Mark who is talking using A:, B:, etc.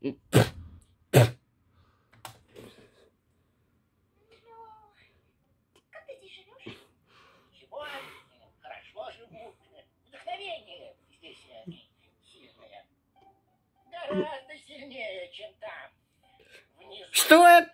A: Как ты здесь живешь? Ничего, хорошо живу. Вдохновение здесь сильное. Гораздо сильнее, чем там, внизу.
B: Что это?